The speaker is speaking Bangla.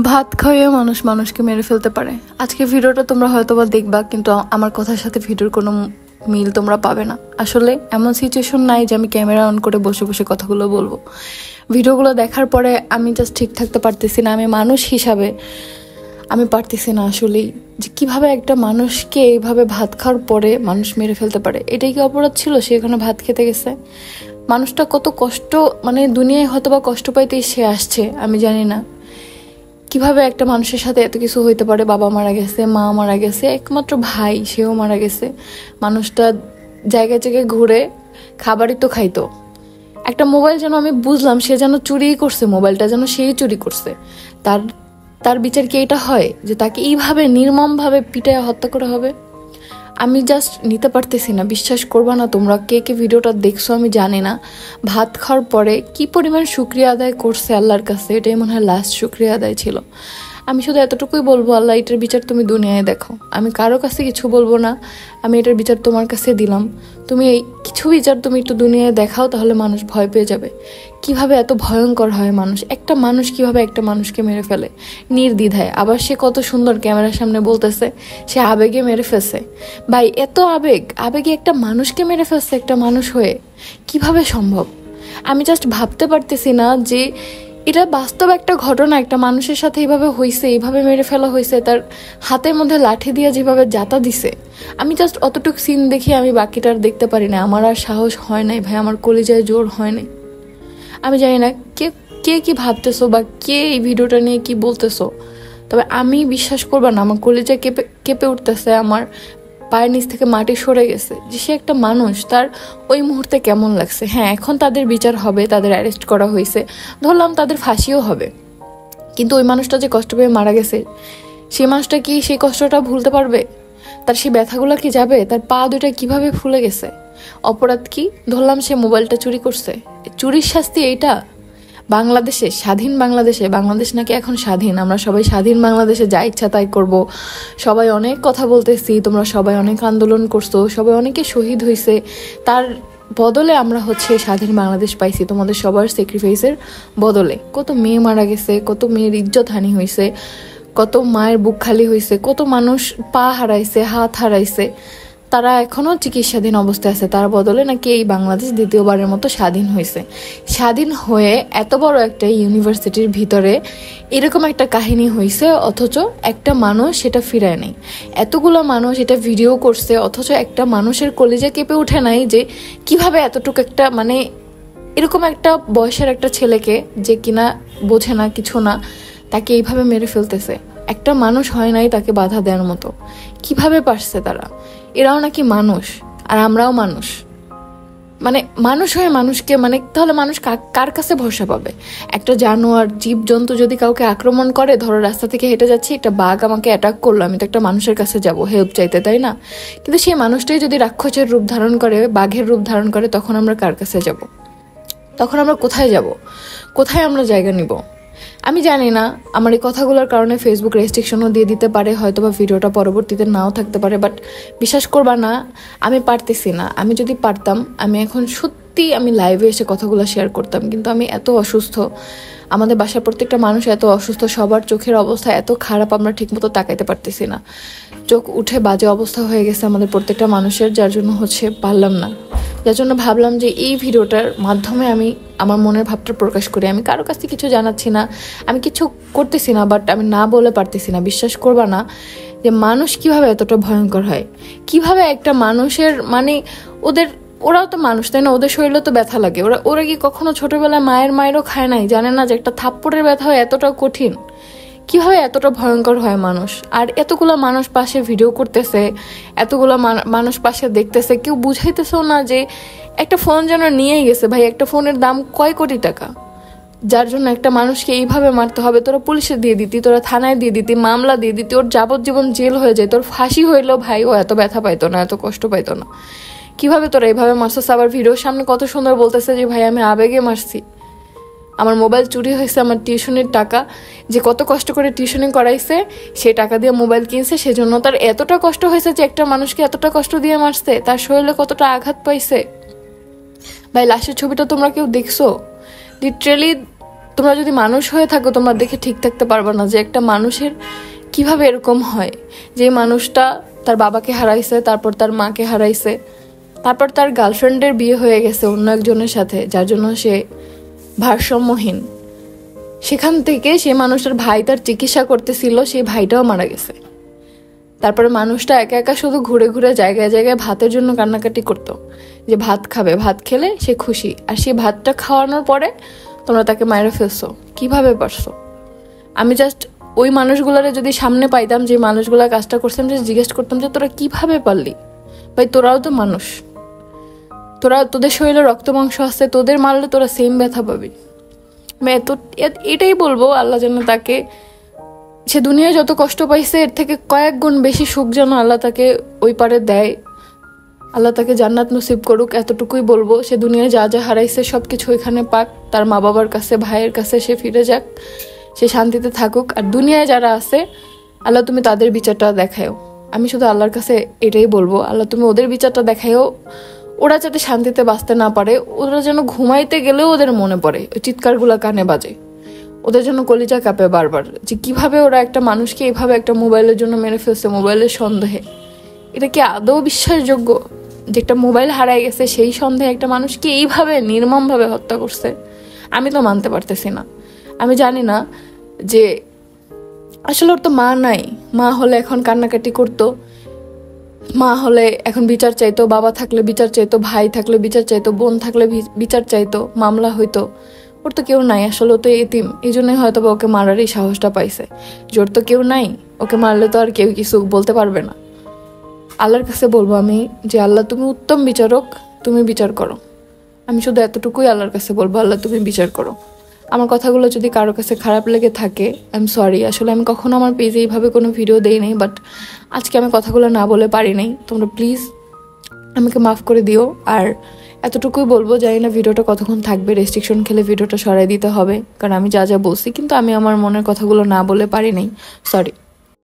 ভাত খাইয়ে মানুষ মানুষকে মেরে ফেলতে পারে। আজকে ভিডিওটা তোমরা হয়তোবা দেখবা, কিন্তু আমার কথার সাথে ভিডিওর কোনো মিল তোমরা পাবে না। আসলে এমন সিচুয়েশন নাই যে আমি ক্যামেরা অন করে বসে বসে কথাগুলো বলবো। ভিডিওগুলো দেখার পরে আমি জাস্ট ঠিক থাকতে পারতেছি না। আমি মানুষ হিসাবে আমি পারতেছি না আসলেই, যে কিভাবে একটা মানুষকে এইভাবে ভাত খাওয়ার পরে মানুষ মেরে ফেলতে পারে। এটাই কি অপরাধ ছিল? সে এখানে ভাত খেতে গেছে। মানুষটা কত কষ্ট, মানে দুনিয়ায় হয়তোবা কষ্ট পাইতেই সে আসছে, আমি জানি না কিভাবে একটা মানুষের সাথে এত কিছু হইতে পারে। বাবা মারা গেছে, মা মারা গেছে, একমাত্র ভাই সেও মারা গেছে। মানুষটা জায়গায় জায়গায় ঘুরে খাবারই তো খাইতো। একটা মোবাইল যেন আমি বুঝলাম সে যেন চুরি করছে, মোবাইলটা যেন সেই চুরি করছে। তার তার বিচার কি এটা হয় যে তাকে এইভাবে নির্মমভাবে পিটায় হত্যা করা হবে? আমি জাস্ট নিতে পারতেছি না। বিশ্বাস করবা না তোমরা, কে কে ভিডিওটা দেখছো আমি জানি না। ভাত খাওয়ার পরে কি পরিমাণ শুকরিয়া আদায় করছে আল্লাহর কাছে, এটাই মনে হয় লাস্ট শুকরিয়া আদায় ছিল। আমি শুধু এতটুকুই বলবো, আল্লাহ এটার বিচার তুমি দুনিয়ায় দেখো। আমি কারো কাছে কিছু বলবো না, আমি এটার বিচার তোমার কাছে দিলাম। তুমি এই কিছু বিচার তুমি একটু দুনিয়ায় দেখাও, তাহলে মানুষ ভয় পেয়ে যাবে। কিভাবে এত ভয়ঙ্কর হয় মানুষ, একটা মানুষ কিভাবে একটা মানুষকে মেরে ফেলে নির্দ্বিধায়। আবার সে কত সুন্দর ক্যামেরার সামনে বলতেছে সে আবেগে মেরে ফেলছে। ভাই এত আবেগে একটা মানুষকে মেরে ফেলছে, একটা মানুষ হয়ে কিভাবে সম্ভব? আমি জাস্ট ভাবতে পারতেছি না যে এটা বাস্তব একটা ঘটনা। একটা মানুষের সাথে এইভাবে হয়েছে, এইভাবে মেরে ফেলা হয়েছে, তার হাতের মধ্যে লাঠি দিয়ে যেভাবে যাতা দিছে। আমি জাস্ট অতটুকু সিন দেখি, আমি বাকিটা আর দেখতে পারি না। আমার আর সাহস হয় নাই ভাই, আমার কলিজায় জোর হয় নাই। আমি জানি না কে কে কি ভাবতেছো বা কে এই ভিডিওটা নিয়ে কি বলতেছো, তবে আমি বিশ্বাস করবা না, আমার কলিজায় কেঁপে কেঁপে উঠতেছে। আমার পায়ের নিচ থেকে মাটি সরে গেছে যে সে একটা মানুষ, তার ওই মুহূর্তে কেমন লাগছে। হ্যাঁ, এখন তাদের বিচার হবে, তাদের অ্যারেস্ট করা হয়েছে, ধরলাম তাদের ফাঁসিও হবে, কিন্তু ওই মানুষটা যে কষ্ট পেয়ে মারা গেছে, সেই মানুষটা কি সেই কষ্টটা ভুলতে পারবে? তার সেই ব্যথাগুলো কি যাবে? তার পা দুটা কিভাবে ফুলে গেছে? অপরাধ কি? ধরলাম সে মোবাইলটা চুরি করছে, চুরির শাস্তি এইটা? বাংলাদেশে, স্বাধীন বাংলাদেশে, বাংলাদেশ নাকি এখন স্বাধীন, আমরা সবাই স্বাধীন বাংলাদেশে যা ইচ্ছা তাই করব, সবাই অনেক কথা বলতেছি, তোমরা সবাই অনেক আন্দোলন করছো, সবাই অনেকে শহীদ হয়েছে, তার বদলে আমরা হচ্ছে স্বাধীন বাংলাদেশ পাইছি তোমাদের সবার স্যাক্রিফাইসের বদলে। কত মেয়ে মারা গেছে, কত মেয়ের ইজ্জত হানি হয়েছে, কত মায়ের বুক খালি হয়েছে, কত মানুষ পা হারাইছে, হাত হারাইছে, তারা এখনো চিকিৎসাধীন অবস্থায় আছে। তার বদলে নাকি এই বাংলাদেশ দ্বিতীয়বারের মতো স্বাধীন হয়েছে। স্বাধীন হয়ে এত বড় একটা ইউনিভার্সিটির ভিতরে এরকম একটা কাহিনী হয়েছে, অথচ একটা মানুষ সেটা ফিরায় নেই। এতগুলো মানুষ এটা ভিডিও করছে, অথচ একটা মানুষের কলিজা কেঁপে উঠে নাই যে কিভাবে এতটুকু একটা, মানে এরকম একটা বয়সের একটা ছেলেকে, যে কিনা বোঝে না কিছু না, তাকে এইভাবে মেরে ফেলতেছে। একটা মানুষ হয় নাই তাকে বাধা দেওয়ার মতো। কিভাবে পারছে তারা? এরাও নাকি মানুষ আর আমরাও মানুষ। মানে মানুষ হয়ে মানুষকে, মানে তাহলে মানুষ কার কাছে ভরসা পাবে? একটা জানোয়ার, জীব জন্তু যদি কাউকে আক্রমণ করে, ধরো রাস্তা থেকে হেঁটে যাচ্ছি, একটা বাঘ আমাকে অ্যাটাক করলো, আমি তো একটা মানুষের কাছে যাব হেল্প চাইতে, তাই না? কিন্তু সেই মানুষটাই যদি রাক্ষসের রূপ ধারণ করে, বাঘের রূপ ধারণ করে, তখন আমরা কার কাছে যাব? তখন আমরা কোথায় যাব? কোথায় আমরা জায়গা নিব? আমি জানি না, আমার এই কথাগুলোর কারণে ফেসবুক রেস্ট্রিকশনও দিয়ে দিতে পারে, হয়তো বা ভিডিওটা পরবর্তীতে নাও থাকতে পারে, বাট বিশ্বাস করবা না, আমি পারতেছি না। আমি যদি পারতাম, আমি এখন সত্যি আমি লাইভে এসে কথাগুলো শেয়ার করতাম, কিন্তু আমি এত অসুস্থ, আমাদের বাসার প্রত্যেকটা মানুষ এত অসুস্থ, সবার চোখের অবস্থা এত খারাপ, আমরা ঠিকমতো তাকাইতে পারতেছি না। চোখ উঠে বাজে অবস্থা হয়ে গেছে আমাদের প্রত্যেকটা মানুষের, যার জন্য হচ্ছে পারলাম না। যার জন্য ভাবলাম যে এই ভিডিওটার মাধ্যমে আমি আমার মনের ভাবটা প্রকাশ করি। আমি কারো কাছ থেকে কিছু জানাচ্ছি না, আমি কিছু করতেছি না, বাট আমি না বলে পারতেছি না। বিশ্বাস করবা না যে মানুষ কিভাবে এতটা ভয়ঙ্কর হয়, কিভাবে একটা মানুষের, মানে ওরাও তো মানুষ, তাই না? ওদের শরীরে তো ব্যথা লাগে। ওরা কি কখনো ছোটবেলায় মায়েরও খায় নাই? জানে না যে একটা থাপ্পড়ের ব্যথা হয় এতটা কঠিন? কিভাবে এতটা ভয়ঙ্কর হয় মানুষ? আর এতগুলো মানুষ পাশে ভিডিও করতেছে, এতগুলো মানুষ পাশে দেখতেছে, কেউ বুঝাইতেছেও না যে একটা ফোন যেন নিয়েই গেছে। ভাই, একটা ফোনের দাম কয় কোটি টাকা, যার জন্য একটা মানুষকে এইভাবে মারতে হবে? তোরা পুলিশে দিয়ে দিতি, তোরা থানায় দিয়ে দিতি, মামলা দিয়ে দিতি, ওর যাবজ্জীবন জেল হয়ে যায়, তোর ফাঁসি হইলেও ভাই ও এত ব্যথা পাইতো না, এত কষ্ট পাইতো না। কিভাবে তোরা এইভাবে মারছিস? আবার ভিডিওর সামনে কত সুন্দর বলতেছে যে ভাই আমি আবেগে মারছি, আমার মোবাইল চুরি হয়েছে, আমার টিউশনের টাকা, যে কত কষ্ট করে টিউশনি করাইছে, সেই টাকা দিয়ে মোবাইল কিনছে, সেজন্য তার এতটা কষ্ট হয়েছে যে একটা মানুষকে এতটা কষ্ট দিয়ে মারছে, তার শরীরে কতটা আঘাত পাইছে। ভাই লাশের ছবিটা তোমরা কেউ দেখছো? লিটারেলি তোমরা যদি মানুষ হয়ে থাকো তোমরা দেখে ঠিক থাকতে পারবে না যে একটা মানুষের কিভাবে এরকম হয়, যে মানুষটা তার বাবাকে হারাইছে, তারপর তার মাকে হারাইছে, তারপর তার গার্লফ্রেন্ডের বিয়ে হয়ে গেছে অন্য একজনের সাথে, যার জন্য সে ভারসাম্যহীন। সেখান থেকে সেই মানুষটার ভাই তার চিকিৎসা করতেছিল, সেই ভাইটাও মারা গেছে। তারপরে মানুষটা একা একা শুধু ঘুরে ঘুরে জায়গায় জায়গায় ভাতের জন্য কান্নাকাটি করতো, যে ভাত খাবে, ভাত খেলে সে খুশি। আর সেই ভাতটা খাওয়ানোর পরে তোমরা তাকে মায়েরা ফেলছো, কিভাবে পারছো? আমি জাস্ট ওই মানুষগুলোরে যদি সামনে পাইতাম, যে মানুষগুলা কাজটা করতাম, যে জিজ্ঞেস করতাম যে তোরা কিভাবে পারলি ভাই, তোরাও তো মানুষ, তোদের শরীরে রক্ত মাংস আছে, তোদের মারলে তোরা সেম ব্যথা পাবি। আমি এটাই বলবো, আল্লাহ যেন তাকে, সে দুনিয়ায় যত কষ্ট পাইছে এর থেকে কয়েক গুণ বেশি সুখ যেন আল্লাহ তাকে ওই পারে দেয়। আল্লাহ তাকে জান্নাত নসিব করুক, এতটুকুই বলবো। সে দুনিয়ায় যা যা হারাইছে সবকিছু ওইখানে পাক, তার মা বাবার কাছে, ভাইয়ের কাছে সে ফিরে যাক, সে শান্তিতে থাকুক। আর দুনিয়ায় যারা আছে আল্লাহ তুমি তাদের বিচারটা দেখায়ও। আমি শুধু আল্লাহর কাছে এটাই বলবো, আল্লাহ তুমি ওদের বিচারটা দেখায়ও, ওরা যাতে শান্তিতে বাঁচতে না পারে, ওরা যেন ঘুমাইতে গেলেও ওদের মনে পড়ে, ওই চিৎকারগুলো কানে বাজে, ওদের জন্য কলিজা কাঁপে বারবার, যে কিভাবে ওরা একটা মানুষকে এইভাবে একটা মোবাইলের জন্য মেরে ফেলছে, মোবাইলের সন্দেহে। এটা কি আদৌ বিশ্বাসযোগ্য যে একটা মোবাইল হারাই গেছে সেই সন্দেহে একটা মানুষকে এইভাবে নির্মমভাবে হত্যা করছে? আমি তো মানতে পারতেছি না। আমি জানি না যে আসলে ওর তো মা নাই, মা হলে এখন কান্নাকাটি করতো, মা হলে এখন বিচার চাইতো, বাবা থাকলে বিচার চাইতো, ভাই থাকলে বিচার চাইতো, বোন থাকলে বিচার চাইতো, মামলা হইতো। ওর তো কেউ নাই, আসলে ও তো এতিম, এই জন্যই হয়তো ওকে মারারই সাহসটা পাইছে। জোর তো কেউ নাই, ওকে মারলে তো আর কেউ কিছু বলতে পারবে না। আল্লাহর কাছে বলবো আমি যে আল্লাহ তুমি উত্তম বিচারক, তুমি বিচার করো। আমি শুধু এতটুকুই আল্লাহর কাছে বলবো, আল্লাহ তুমি বিচার করো। আমার কথাগুলো যদি কারো কাছে খারাপ লেগে থাকে আই এম সরি। আসলে আমি কখনো আমার পেজে এইভাবে কোনো ভিডিও দেই নাই, বাট আজকে আমি কথাগুলো না বলে পারি নাই। তোমরা প্লিজ আমাকে মাফ করে দিও। আর এতটুকুই বলবো, জানি না ভিডিওটা কতক্ষণ থাকবে, রেস্ট্রিকশন খেলে ভিডিওটা সরাই দিতে হবে, কারণ আমি যা যা বলছি কিন্তু আমি আমার মনের কথাগুলো না বলে পারি নাই, সরি।